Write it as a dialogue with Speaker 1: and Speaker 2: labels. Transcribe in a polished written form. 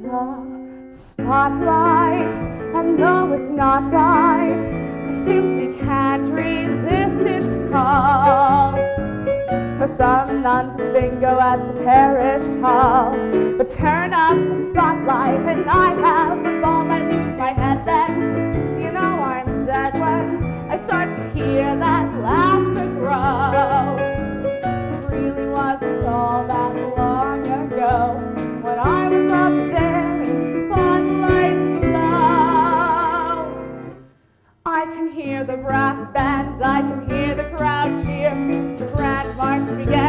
Speaker 1: the spotlight, and though it's not right, I simply can't resist its call. For some nuns it's bingo at the parish hall, but turn up the spotlight and I have a ball. I lose my head then, you know I'm dead when I start to hear that laughter grow. It really wasn't all that long ago when I was up there in the spotlight's glow. I can hear the brass band, I can hear the crowd cheer. The grand march began.